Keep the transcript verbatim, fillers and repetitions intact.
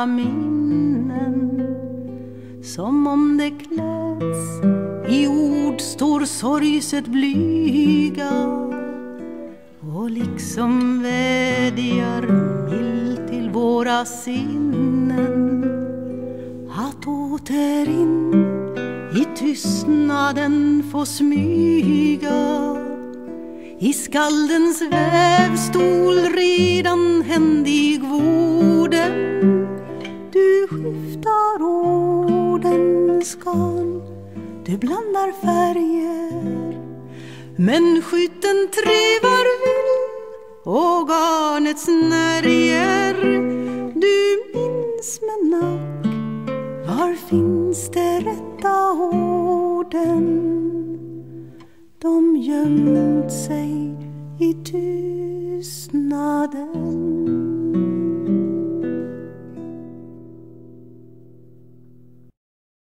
våra minnen. Som om det kläds i ord står sorgset blyga och liksom vädjar mild till våra sinnen att åter in i tystnaden få smyga i skaldens vävstol redan händig vården. Du skiftar ordens skan, du blandar färger, men skytten trevar vill och garnets närjer. Du minns med nack, var finns det rätta orden? De gömt sig i tystnaden.